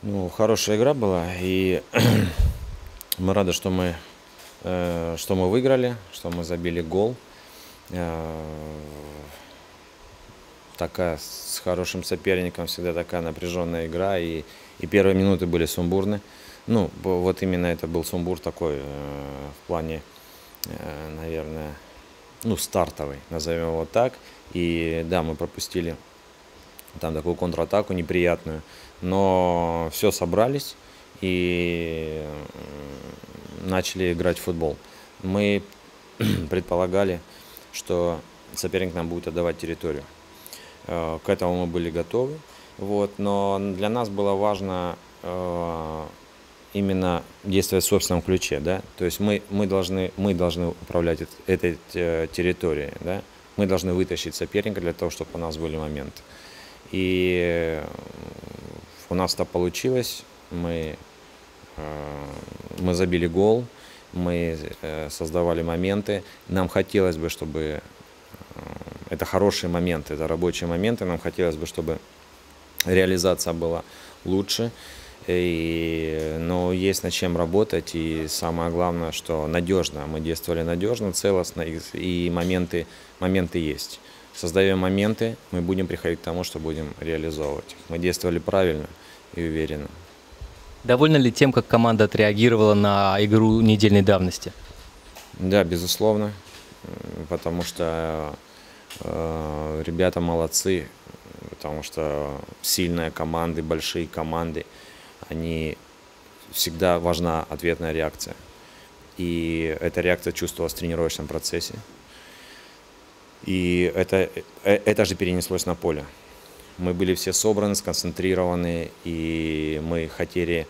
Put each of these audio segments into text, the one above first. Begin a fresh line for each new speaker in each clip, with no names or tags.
Ну, хорошая игра была, и мы рады, что мы выиграли, что мы забили гол. Э, Такая с хорошим соперником всегда такая напряженная игра, и первые минуты были сумбурны. Ну, вот именно это был сумбур такой в плане, наверное, ну, стартовый, назовем его так. И да, мы пропустили там такую контратаку неприятную, но все, собрались и начали играть в футбол. Мы предполагали, что соперник нам будет отдавать территорию. К этому мы были готовы, вот, но для нас было важно именно действовать в собственном ключе, да, то есть мы должны управлять этой территорией, да, мы должны вытащить соперника для того, чтобы у нас были моменты. И у нас это получилось, мы забили гол, мы создавали моменты, нам хотелось бы, чтобы это хорошие моменты, это рабочие моменты, нам хотелось бы, чтобы реализация была лучше. Но есть над чем работать, и самое главное, что надежно. Мы действовали надежно, целостно, и моменты есть. Создаем моменты, мы будем приходить к тому, что будем реализовывать их. Мы действовали правильно и уверенно.
Довольны ли тем, как команда отреагировала на игру недельной давности?
Да, безусловно, потому что ребята молодцы, потому что сильные команды, большие команды, они всегда важна ответная реакция. И эта реакция чувствовалась в тренировочном процессе. И это же перенеслось на поле. Мы были все собраны, сконцентрированы, и мы хотели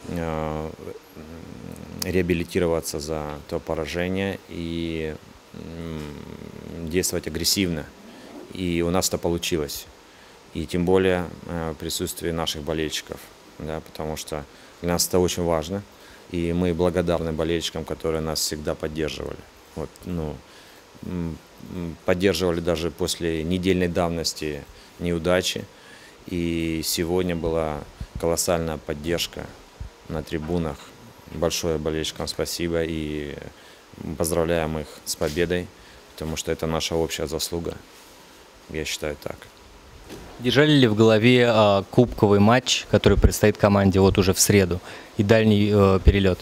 реабилитироваться за то поражение и действовать агрессивно. И у нас это получилось. И тем более в присутствии наших болельщиков, да, потому что для нас это очень важно. И мы благодарны болельщикам, которые нас всегда поддерживали. Вот, ну, поддерживали даже после недельной давности неудачи. И сегодня была колоссальная поддержка на трибунах. Большое болельщикам спасибо и поздравляем их с победой, потому что это наша общая заслуга. Я считаю так.
Держали ли в голове кубковый матч, который предстоит команде вот уже в среду, и дальний перелет?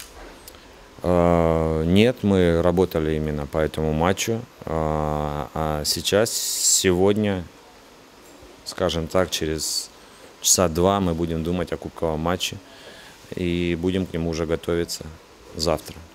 Нет, мы работали именно по этому матчу. А сейчас, сегодня, скажем так, через часа два мы будем думать о кубковом матче и будем к нему уже готовиться завтра.